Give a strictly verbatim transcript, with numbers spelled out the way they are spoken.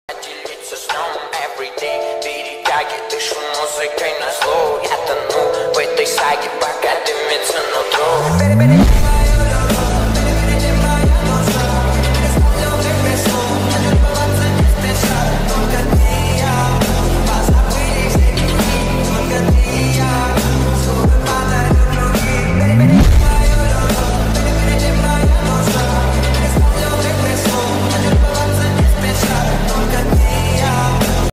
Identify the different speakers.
Speaker 1: Делиться сном everyday, берега, я дышу музыкой на зло. Я тону в этой саге, пока дымится, но